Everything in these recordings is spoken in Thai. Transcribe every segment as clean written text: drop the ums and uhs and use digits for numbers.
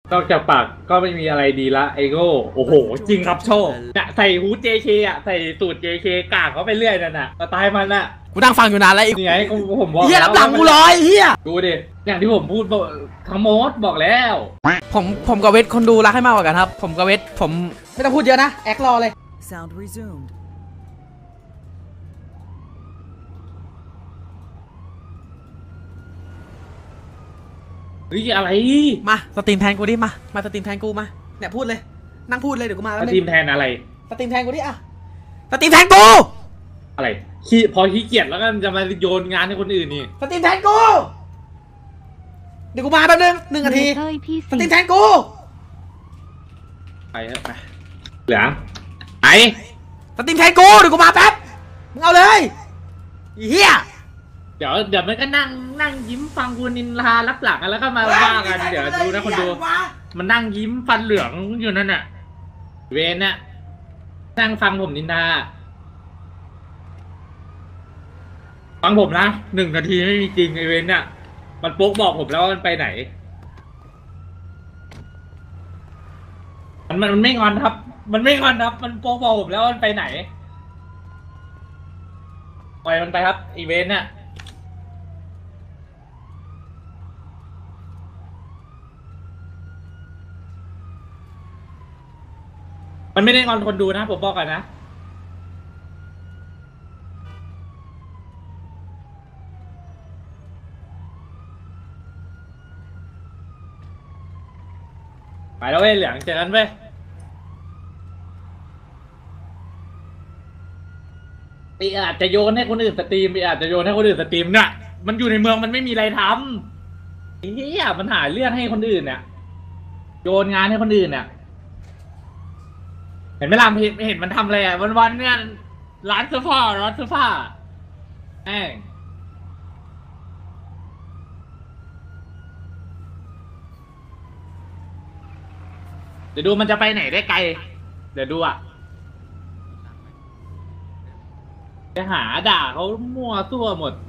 นอกจากปากก็ไม่มีอะไรดีละไอโง่โอ้โหจริงครับโชคเนี่ยใส่ฮูด JK อ่ะใส่สูตร JK กากเขาไปเรื่อยนั่นน่ะตายมันน่ะกูนั่งฟังอยู่นานแล้วอีกนี่ไงผมบอกเฮียรับหลังกูร้อยเฮียดูดิอย่างที่ผมพูดทั้งหมดบอกแล้วผมกับเวทคนดูรักให้มากกว่ากันครับผมกับเวทผมไม่ต้องพูดเยอะนะแอครอเลย Sound resumed. เฮ้ยอะไรมาสตรีมแทนกูดิมาสตรีมแทนกูมาเนี่ยพูดเลยนั่งพูดเลยเดี๋ยวกูมาสตรีมแทนอะไรสตรีมแทนกูดิอะสตรีมแทนกูอะไรพอขี้เกียจแล้วก็จะมาโยนงานให้คนอื่นนี่สตรีมแทนกูเดี๋ยวกูมาแป๊บนึง1 นาทีสตรีมแทนกูไปเถอะไปเหลืองไอสตรีมแทนกูเดี๋ยวกูมาแป๊บมึงเอาเลยเฮียเดี๋ยวมันก็นั่งยิ้มฟังกูนินทารับหลังแล้วก็มาว่ากันเดี๋ยวดูนะคนดูมันนั่งยิ้มฟันเหลืองอยู่นั่นน่ะเวนน่ะนั่งฟังผมนินทาฟังผมนะ1 นาทีไม่มีจริงไอเวนน่ะมันโป๊กบอกผมแล้วว่ามันไปไหนมันไม่งอนครับมันไม่งอนครับมันโป๊กบอกผมแล้วว่ามันไปไหนปล่อยมันไปครับอีเวนต์น่ะมันไม่ได้งอนคนดูนะผมบอกกันนะไปแล้วเว้ยเหลืองเจอกันเว้ยปีอาจจะโยนให้คนอื่นสตรีมปีอาจจะโยนให้คนอื่นสตรีมเนี่ยมันอยู่ในเมืองมันไม่มีอะไรทำเฮียมันหาเรื่องให้คนอื่นเนี่ยโยนงานให้คนอื่นเนี่ยเห็นไหมล่ะเห็นมันทำอะไรอ่ะวันเนี่ยร้านเสื้อผ้าเดี๋ยวดูมันจะไปไหนได้ไกลเดี๋ยวดูอ่ะจะหาด่าเขามั่วซั่วหมด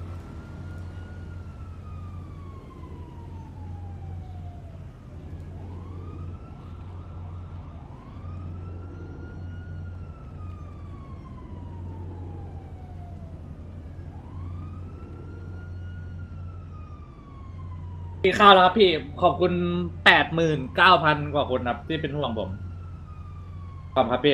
พี่ข้าวแล้วครับพี่ขอบคุณ89,000 กว่าคนครับที่เป็นห่วงผมขอบคุณครับพี่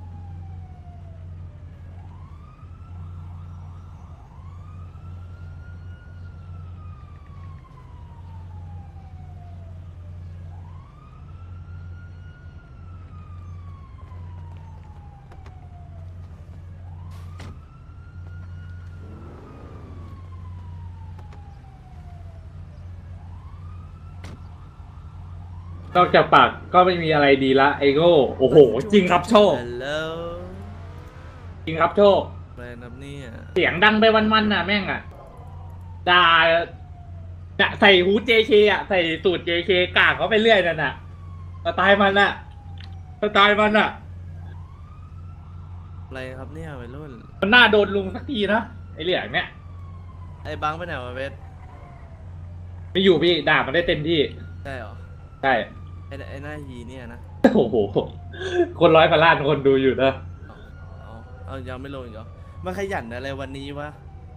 นอกจากปากก็ไม่มีอะไรดีละไอโง่โอ้โหจริงครับโชคจริงครับโชคเสียงดังไปวันๆน่ะแม่งอ่ะด่าเนี่ยใส่ฮูด JK อ่ะใส่สูตร JK กากเขาไปเรื่อยนั่นน่ะตายมันน่ะอะไรครับเนี่ยวัยรุ่นมันน่าโดนลุงสักทีนะไอเหลืองเนี่ยไอ้บังไปไหนวะเวทไม่อยู่พี่ด่ามันได้เต็มที่ใช่หรอใช่ไอ้หน้าฮีเนี่ยนะโอ้โหคน100,000,000,000คนดูอยู่นะเอายังไม่ลงอีกเหรอมันขยันอะไรวันนี้วะ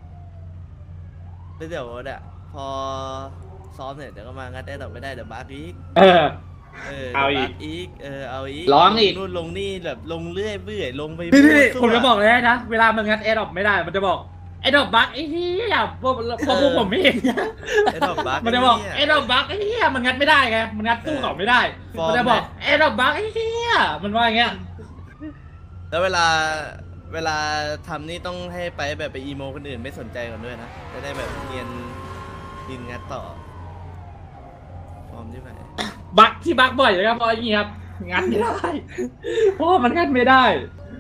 เดี๋ยวเนี่ยพอซ้อมเนี่ยเดี๋ยวก็มางัดได้ดอกไม่ได้เดี๋ยวบาร์อีกเอาอีกเอาอีกร้องอีกนู่นลงนี่แบบลงเรื่อยเบื่อลงไปพี่ผมจะบอกเลยนะเวลามันงัดแอร์ดรอปไม่ได้มันจะบอกไอ้ดอกบักไอ้เหี้ยพวกผมไม่เห็นไอ้ดอกบักมันจะบอกไอ้ดอกบักไอ้เหี้ยมันงัดไม่ได้ไงมันงัดสู้เขาไม่ได้มันจะบอกไอ้ดอกบักไอ้เหี้ยมันว่าอย่างเงี้ยแล้วเวลาทำนี่ต้องให้ไปแบบไปอีโมคนอื่นไม่สนใจก่อนด้วยนะจะได้แบบเรียนดินงัดต่อฟอร์มที่ไหนบักที่บักบ่อยเลยครับเพราะอย่างงี้ครับงัดไม่ได้เพราะมันงัดไม่ได้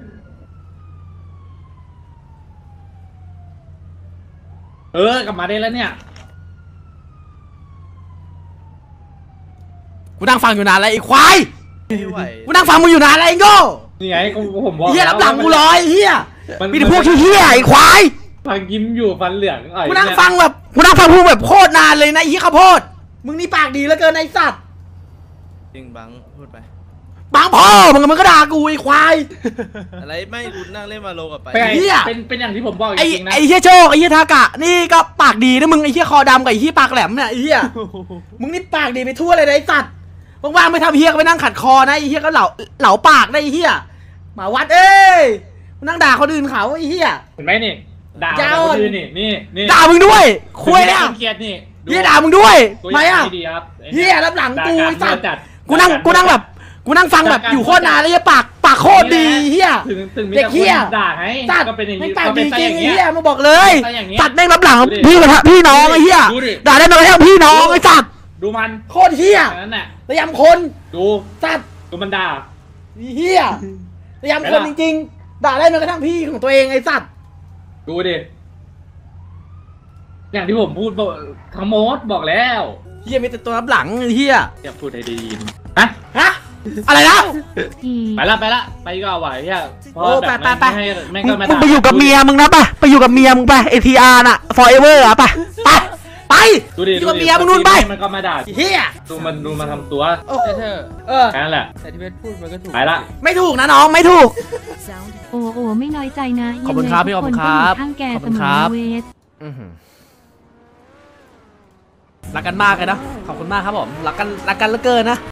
กลับมาได้แล้วเนี่ยกูนั่งฟังอยู่นานแล้วไอ้ควายกูนั่งฟังมึงอยู่นานแล้วไอ้โง่นี่ไงผมบอกเฮียรับหลังกูร้อยเฮียมีแต่พวกเฮียไอ้ควายฟังยิ้มอยู่ฟันเหลืองกูนั่งฟังพูดแบบโคตรนานเลยนะไอ้เฮียข้าวโพดมึงนี่ปากดีเหลือเกินไอ้สัตว์จริงบังพูดไปบางพ่อมึงก็ด่ากูไอ้ควายอะไรไม่กูนั่งเล่นมาโลกับไปเป็นไงเหี้ยเป็นอย่างที่ผมบอกจไอ้ริงๆนะไอ้เฮียโชคไอ้เฮียทากะนี่ก็ปากดีนะมึงไอ้เฮียคอดำกับไอ้เฮียปากแหลมเนี่ยไอ้เฮียมึงนี่ปากดีไปทั่วเลยนะไอ้สัตว์ว่างๆไม่ทำเฮียก็ไปนั่งขัดคอนะไอ้เฮียก็เหลาปากได้ไอ้เฮียหมาวัดเอ้ยมึงนั่งด่าคนอื่นเขาไอ้เฮียเห็นไหมนี่ด่าเจ้าคนอื่นนี่ด่ามึงด้วยคุยเนี่ยคนเกลียดนี่เฮียด่ามึงด้วยตัวทำไมอ่ะดีครับเฮียรับหลังกูไอ้สัตว์จัดกูนั่งแบบกูนั่งฟังแบบอยู่โคตรนานเลยปากโคตรดีเฮียถึงมีเด็กแต่เหี้คยนด่าไงสัตว์ก็เป็นอย่างไม่นี้ปากก็เป็ดีนจริงอย่างไอ้เงี้เฮียยมึงบอกเลยเป็นอย่างเงี้ยสัตว์แม่งรับหลังดูดิพี่น้องไอ้เฮียดูดิด่าได้มาแล้วพี่น้องไอ้สัตว์ดูมันโคตรเฮียแค่นั้นแหละระยำคนดูสัตว์ดูมันด่าเฮียระยำคนจริงๆด่าได้แม้กระทั่งพี่ของตัวเองไอ้สัตว์ดูดิอย่างที่ผมพูดบอกทั้งหมดบอกแล้วเฮียมีแต่ตัวรับหลังไอ้เฮียอย่าพูดให้ได้ยินฮะฮะอะไรนะไปละไปก็เอาไหวเฮียเพราะโอ้แบบไปแม่งมึก็งไม่มึงด่าไปอยู่กับเมียมึงนะไปอยู่กับเมียมึงไป ATR น่ะ forever อ่ะไปอดูดิยู่กับเมียมึงนู่นไปมันก็มาด่าเฮียดูมันทำตัวโอ้เธอแค่นั้นแหละแต่ที่เวทพูดมันก็ถูกไปละไม่ถูกนะน้องไม่ถูกโอ้โอ้ไม่น้อยใจนะขอบคุณครับพี่ขอบคุณครับยังไงทุกนก็อยู่ข้างแกขอบเสคุณมครัอบ เวทรักกันมากเลยนะขอบคุณมากครับผมรักกันเหลือเกินนะ